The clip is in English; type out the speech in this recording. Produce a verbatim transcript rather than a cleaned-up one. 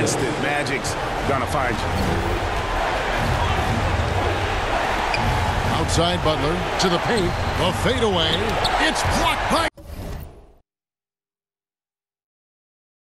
Instant magic's gonna find you. Outside Butler to the paint. A fadeaway. It's blocked by